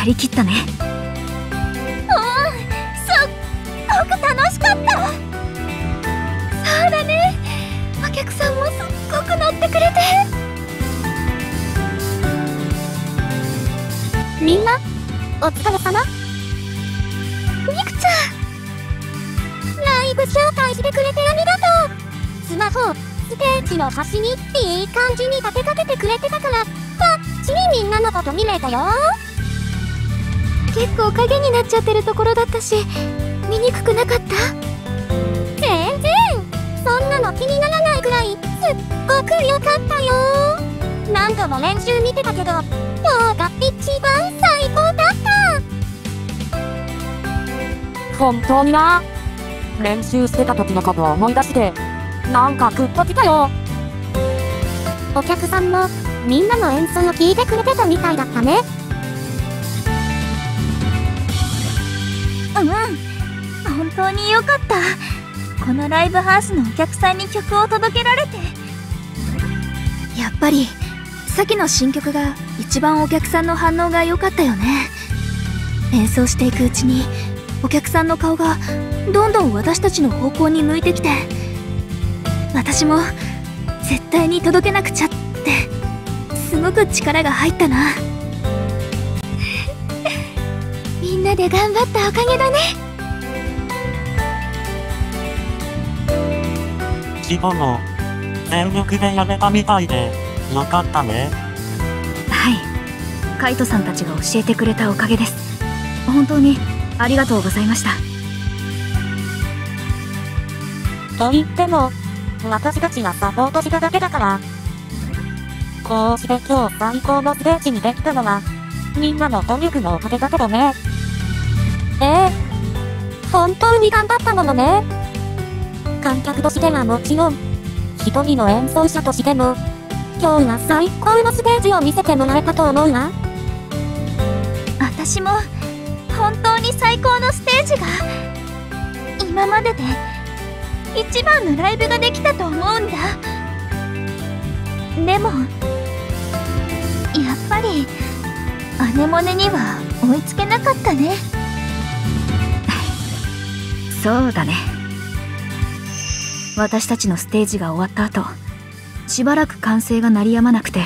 やりきったね。 すっごく楽しかった。そうだね、お客さんもすっごく乗ってくれて。みんなお疲れ様。みくちゃん、ライブ招待してくれてありがとう。スマホステージの端にいい感じに立てかけてくれてたからバッチリみんなのこと見れたよ。結構影になっちゃってるところだったし見にくくなかった？全然そんなの気にならないくらいすっごく良かったよ。何度も練習見てたけど今日が一番最高だった。 本当にな。練習してた時のことを思い出してなんかグッときたよ。 お客さんもみんなの演奏を聞いてくれてたみたいだったね。本当に良かった。このライブハウスのお客さんに曲を届けられて。やっぱりさきの新曲が一番お客さんの反応が良かったよね。演奏していくうちにお客さんの顔がどんどん私たちの方向に向いてきて、私も絶対に届けなくちゃってすごく力が入ったな。みんなで頑張ったおかげだね。 シホも全力でやれたみたいでよかったね。 はい、カイトさんたちが教えてくれたおかげです。本当にありがとうございました。 と言っても私たちがサポートしただけだから。こうして今日最高のステージにできたのはみんなの努力のおかげだけどね。本当に頑張ったものね。観客としてはもちろん一人の演奏者としても今日は最高のステージを見せてもらえたと思うわ。 私も本当に最高のステージが今までで一番のライブができたと思うんだ。でもやっぱりアネモネには追いつけなかったね。 そうだね。私たちのステージが終わった後しばらく歓声が鳴りやまなくて、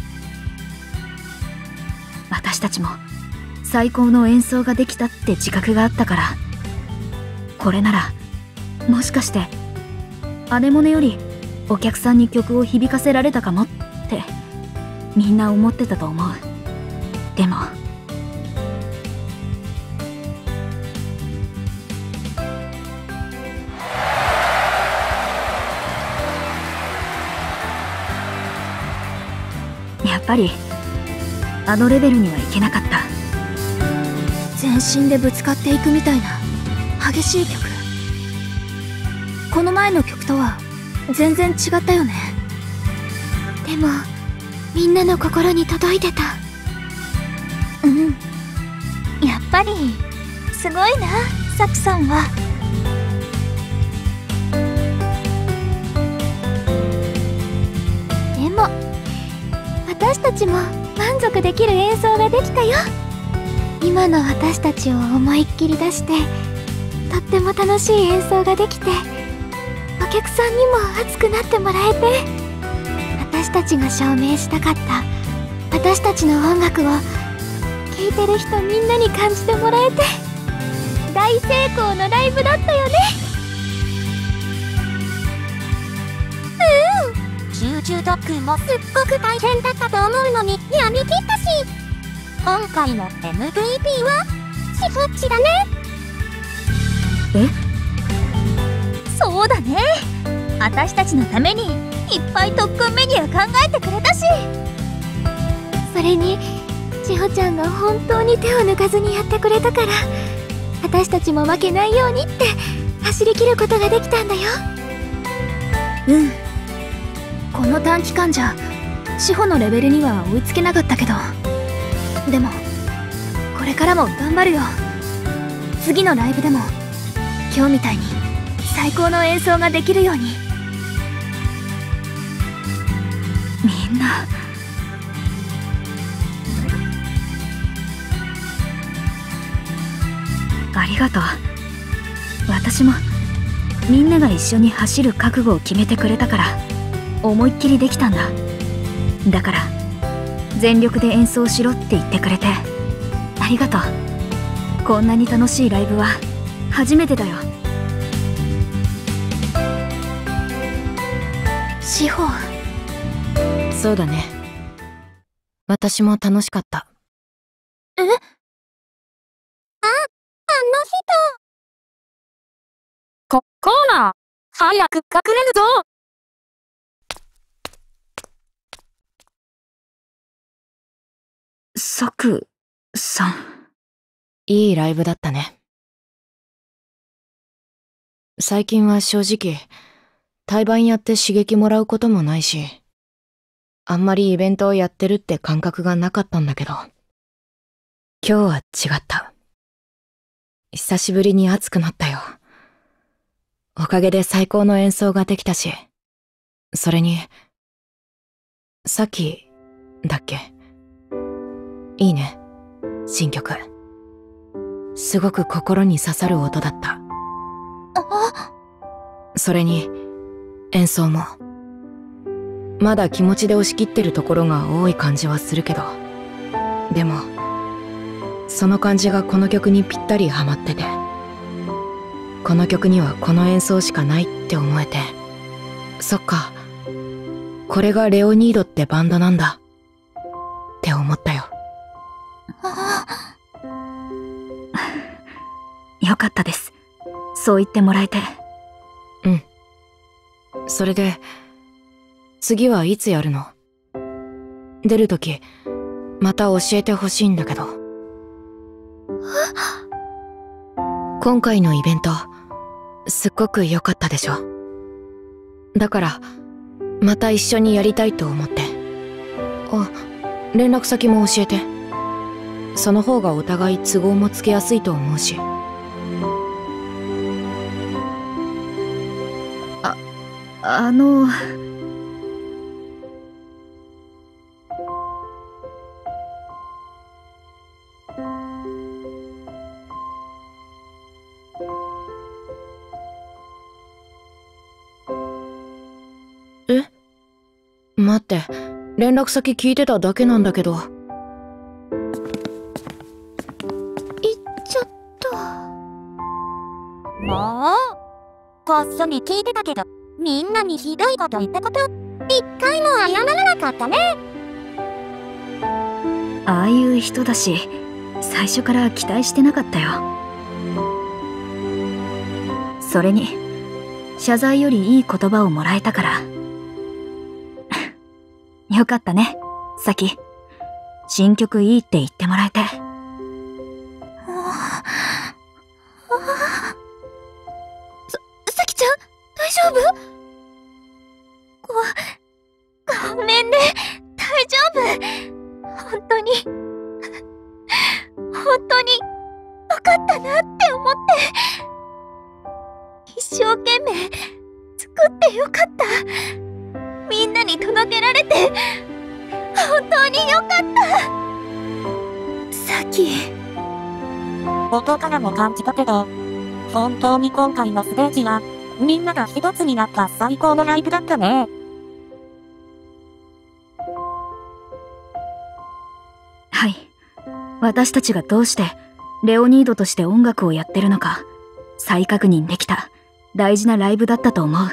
私たちも最高の演奏ができたって自覚があったから、これならもしかしてアネモネよりお客さんに曲を響かせられたかもってみんな思ってたと思う。でもやっぱりあのレベルにはいけなかった。 全身でぶつかっていくみたいな激しい曲。この前の曲とは全然違ったよね。でもみんなの心に届いてた。やっぱりすごいな、サクさんは。でも私たちも満足できる演奏ができたよ。今の私たちを思いっきり出してとっても楽しい演奏ができて、お客さんにも熱くなってもらえて、私たちが証明したかった私たちの音楽を聴いてる人みんなに感じてもらえて大成功のライブだったよね。集中特訓もすっごく大変だったと思うのにやりきったし、今回の MVP はしほっちだね。そうだね、私たちのためにいっぱい特訓メニュー考えてくれたし、それにしほちゃんが本当に手を抜かずにやってくれたから、私たちも負けないようにって走り切ることができたんだよ。この短期間じゃ志保のレベルには追いつけなかったけど、でもこれからも頑張るよ。次のライブでも今日みたいに最高の演奏ができるように。 みんなありがとう。私もみんなが一緒に走る覚悟を決めてくれたから思いっきりできたんだ。だから全力で演奏しろって言ってくれてありがとう。こんなに楽しいライブは初めてだよ。 志保。 そうだね。私も楽しかった。 え？あの人。 コーラ、早く隠れるぞ。 サクさん。 いいライブだったね。最近は正直、対バンやって刺激もらうこともないし、あんまりイベントをやってるって感覚がなかったんだけど、今日は違った。久しぶりに熱くなったよ。おかげで最高の演奏ができたし、それに、さっき、だっけ？いいね、新曲。すごく心に刺さる音だった。それに、演奏も。まだ気持ちで押し切ってるところが多い感じはするけど、でも、その感じがこの曲にぴったりハマってて、この曲にはこの演奏しかないって思えて、そっか、これがレオニードってバンドなんだって思ったよ。 よかったです。そう言ってもらえて。 うん。それで、次はいつやるの？出るとき、また教えてほしいんだけど。今回のイベント、すっごく良かったでしょ？だから、また一緒にやりたいと思って。あ、連絡先も教えて。その方がお互い都合もつけやすいと思うし。え？待って、連絡先聞いてただけなんだけど。 行っちゃった。 もう、こっそり聞いてたけど、みんなにひどいこと言ったこと、一回も謝らなかったね。 ああいう人だし、最初から期待してなかったよ。それに、謝罪よりいい言葉をもらえたから。よかったね、サキ。新曲いいって言ってもらえて。 さきちゃん、大丈夫？ごめんね、大丈夫。本当によかったなって思って。一生懸命作ってよかった。みんなに届けられて本当によかった。さき。 音からも感じたけど、本当に今回のステージは、みんなが一つになった最高のライブだったね。 はい。私たちがどうしてレオニードとして音楽をやってるのか再確認できた大事なライブだったと思う。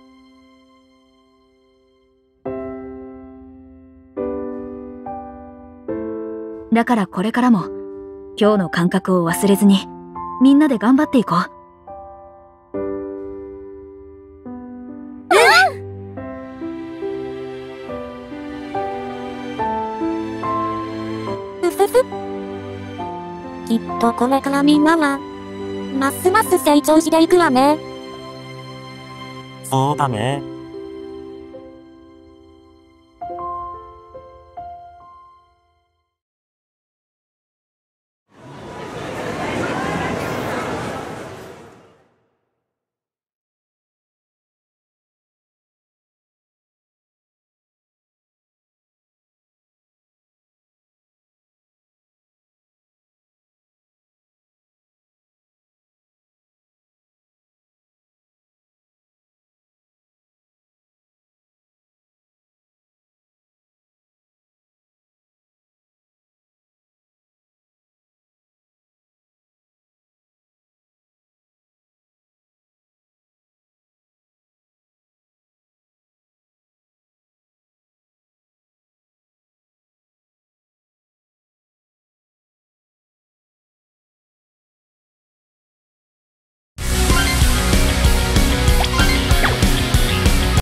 だからこれからも今日の感覚を忘れずにみんなで頑張っていこう。 きっとこれからみんなは、ますます成長していくわね。 そうだね。